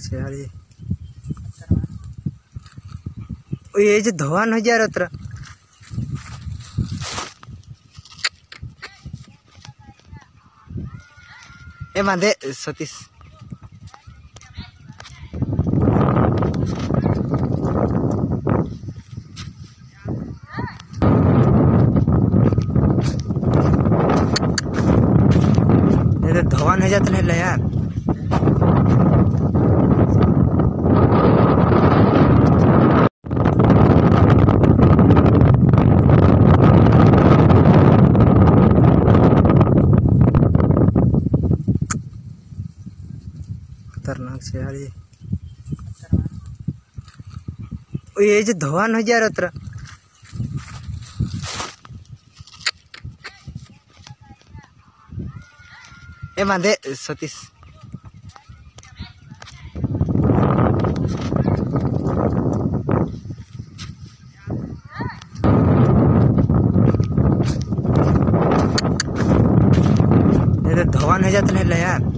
शेळी ये जो धवान हो जा रहा ए बांधे सतीश ये तो धवान हो जाते नहीं यार खतरनाक शेळी ये जो धवान हो जा रहा ए बांधे सतीश ये तो धवान हो जाते नहीं यार